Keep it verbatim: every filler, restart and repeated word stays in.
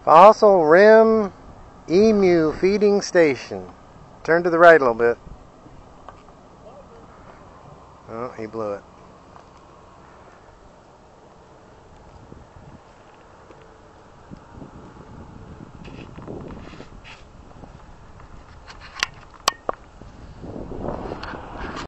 Fossil Rim Emu Feeding Station. Turn to the right a little bit. Oh, he blew it.